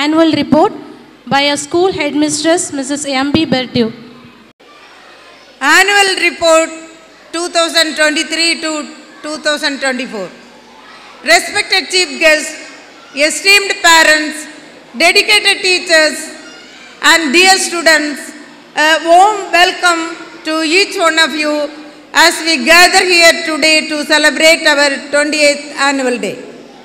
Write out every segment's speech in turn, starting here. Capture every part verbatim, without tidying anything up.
annual report by a school headmistress, Missus M B Bertu. Annual report two thousand twenty-three to two thousand twenty-four. Respected chief guests, esteemed parents, dedicated teachers, and dear students, a warm welcome to each one of you as we gather here today to celebrate our twenty-eighth annual day.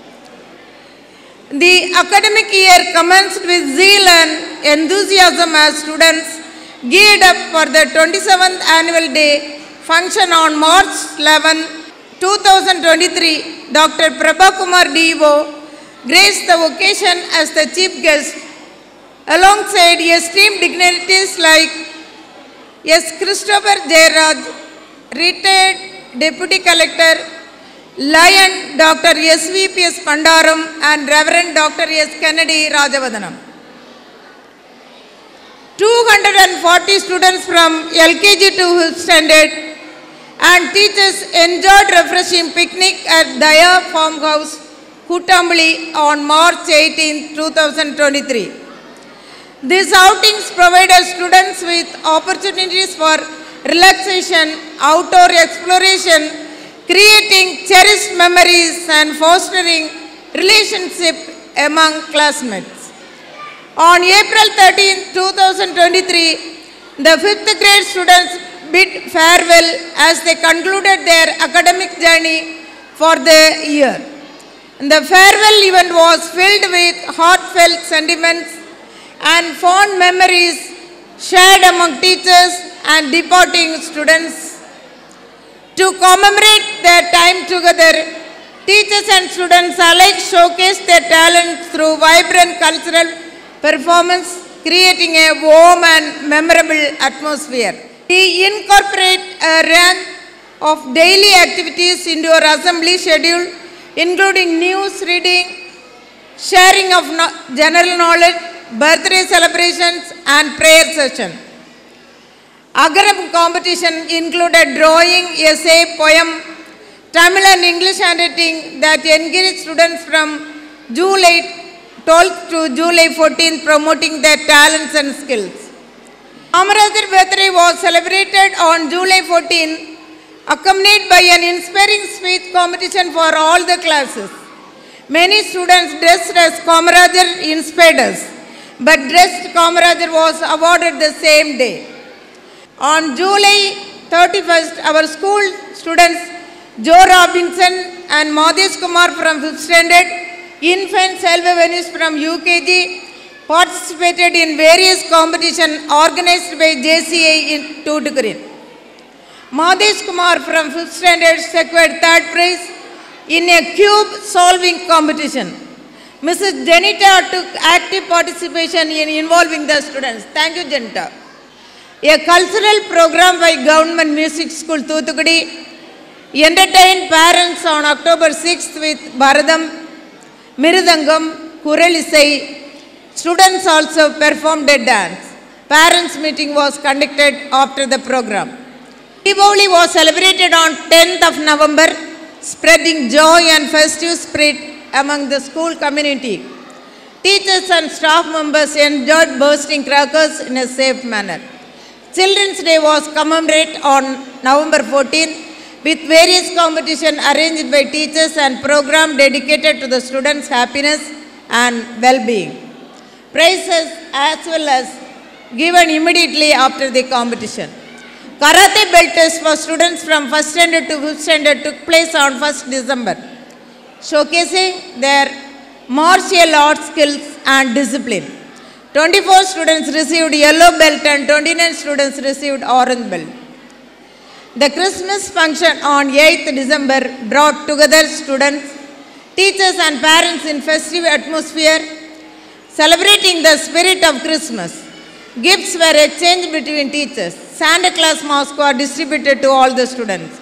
The academic year commenced with zeal and enthusiasm as students geared up for the twenty-seventh annual day function on March eleventh, two thousand twenty-three. Doctor Prabhakumar D O graced the occasion as the chief guest alongside esteemed dignitaries like S. Christopher Jayaraj, retired Deputy Collector, Lion Doctor S V P S Pandaram, and Reverend Doctor S. Kennedy Rajavadanam. two hundred forty students from L K G to fifth standard and teachers enjoyed refreshing picnic at Daya Farmhouse, Kutambali on March eighteenth, two thousand twenty-three. These outings provided students with opportunities for relaxation, outdoor exploration, creating cherished memories and fostering relationship among classmates. On April thirteenth, two thousand twenty-three, the fifth grade students bid farewell as they concluded their academic journey for the year. The farewell event was filled with heartfelt sentiments and fond memories shared among teachers and departing students. To commemorate their time together, teachers and students alike showcased their talent through vibrant cultural performance, creating a warm and memorable atmosphere. We incorporate a range of daily activities into our assembly schedule, including news reading, sharing of no general knowledge, birthday celebrations, and prayer session. Agaram competition included drawing, essay, poem, Tamil and English handwriting that encouraged students from July twelfth to July fourteenth, promoting their talents and skills. Kamaraj's birthday was celebrated on July fourteenth, accompanied by an inspiring speech competition for all the classes. Many students dressed as Kamaraj inspired us, but dressed Kamaraj was awarded the same day. On July thirty-first, our school students Joe Robinson and Madhesh Kumar from fifth standard, infant self-awareness from U K G participated in various competitions organized by J C I in Tuticorin. Madhesh Kumar from fifth standard secured third prize in a cube solving competition. Missus Janita took active participation in involving the students. Thank you, Janita. A cultural program by Government Music School, Thoothukudi, entertained parents on October sixth with Bharadam, Mirudangam, Kuralisai. Students also performed a dance. Parents' meeting was conducted after the program. Diwali was celebrated on tenth of November, spreading joy and festive spirit among the school community. Teachers and staff members enjoyed bursting crackers in a safe manner. Children's Day was commemorated on November fourteenth with various competitions arranged by teachers and program dedicated to the students' happiness and well-being. Prizes as well as given immediately after the competition. Karate belt test for students from first standard to fifth standard took place on first December, showcasing their martial arts skills and discipline. twenty-four students received yellow belt and twenty-nine students received orange belt. The Christmas function on eighth December brought together students, teachers and parents in festive atmosphere, celebrating the spirit of Christmas. Gifts were exchanged between teachers. Santa Claus masks were distributed to all the students.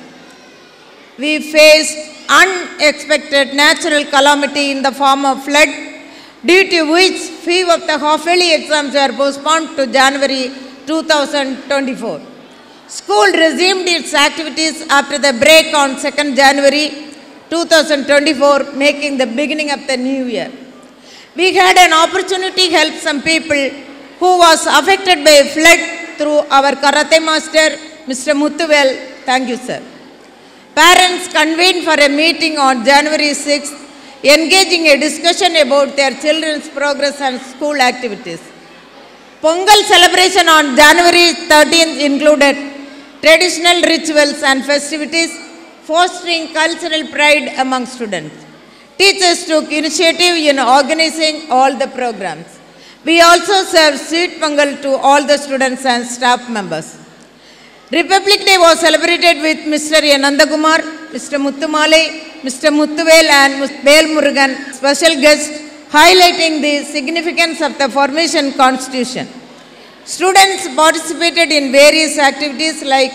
We faced unexpected natural calamity in the form of flood, due to which few of the half-yearly exams were postponed to January two thousand twenty-four. School resumed its activities after the break on second January two thousand twenty-four, making the beginning of the new year. We had an opportunity to help some people who was affected by flood through our karate master, Mister Muthuvel. Thank you, sir. Parents convened for a meeting on January sixth, engaging a discussion about their children's progress and school activities. Pongal celebration on January thirteenth included traditional rituals and festivities, fostering cultural pride among students. Teachers took initiative in organizing all the programs. We also served sweet pongal to all the students and staff members. Republic Day was celebrated with Mister Nandakumar, Mister Muthumalai, Mister Muthuvel and Vel Murugan, special guests, highlighting the significance of the formation constitution. Students participated in various activities like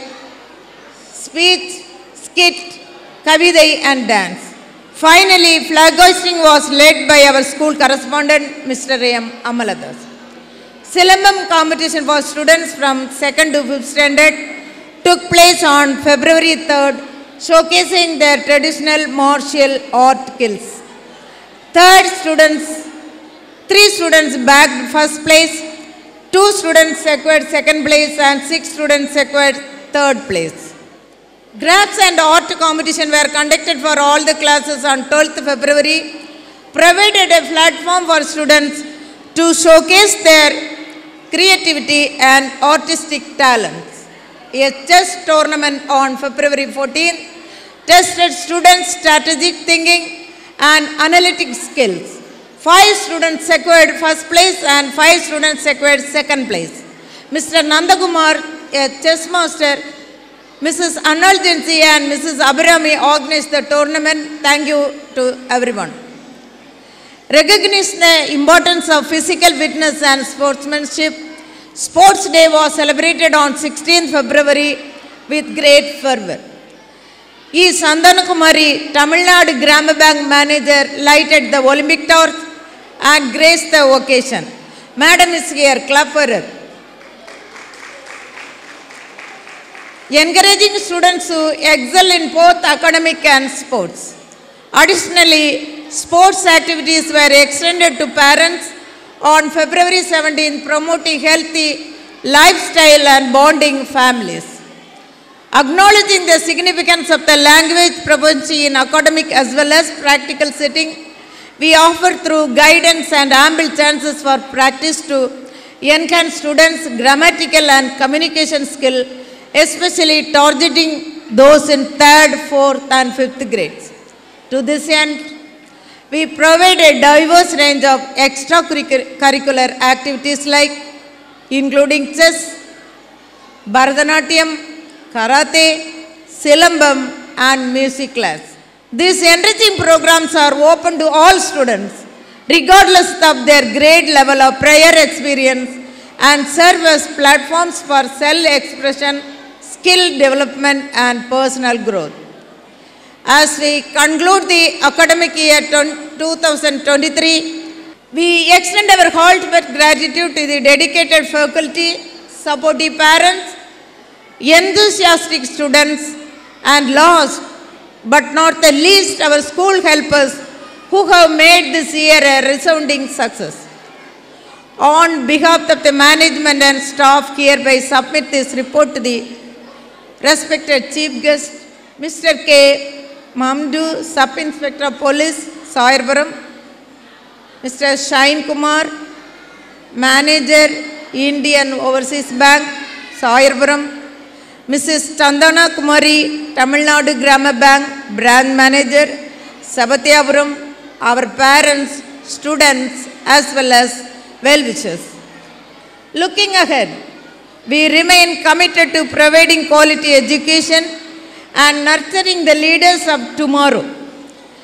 speech, skit, kavidai and dance. Finally, flag hoisting was led by our school correspondent, Mister M. Amaladas. Silambam competition for students from second to fifth standard took place on February third, showcasing their traditional martial art skills. Third students, three students bagged first place, two students secured second place and six students secured third place. Crafts and art competition were conducted for all the classes on twelfth February, provided a platform for students to showcase their creativity and artistic talents. A chess tournament on February fourteenth tested students' strategic thinking and analytic skills. Five students secured first place and five students secured second place. Mister Nandakumar, a chess master, Missus Annaljansi and Missus Abirami organized the tournament. Thank you to everyone. Recognizing the importance of physical fitness and sportsmanship, Sports Day was celebrated on sixteenth February with great fervor. E. Sandanakumari, Tamil Nadu Grama Bank manager, lighted the Olympic torch and graced the occasion. Madam is here, clap for her. Encouraging students to excel in both academic and sports. Additionally, sports activities were extended to parents on February seventeenth, promoting healthy lifestyle and bonding families. Acknowledging the significance of the language proficiency in academic as well as practical setting, we offer through guidance and ample chances for practice to enhance students' grammatical and communication skill, especially targeting those in third, fourth and fifth grades. To this end, we provide a diverse range of extracurricular activities like including chess, Bharatanatyam, Karate, Silambam and music class. These enriching programs are open to all students regardless of their grade level of prior experience and serve as platforms for self-expression, skill development and personal growth. As we conclude the academic year two thousand twenty-three, we extend our heartfelt gratitude to the dedicated faculty, supportive parents, enthusiastic students, and last but not the least our school helpers who have made this year a resounding success. On behalf of the management and staff, hereby submit this report to the respected Chief Guest, Mister K. Mamdu, Sub-Inspector of Police, Sayarpuram, Mister Shine Kumar, Manager, Indian Overseas Bank, Sayarpuram, Missus Chandana Kumari, Tamil Nadu Grama Bank, Branch Manager, Sabatyapuram, our parents, students, as well as well-wishers. Looking ahead, we remain committed to providing quality education and nurturing the leaders of tomorrow.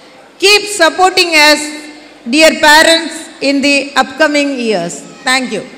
Keep supporting us, dear parents, in the upcoming years. Thank you.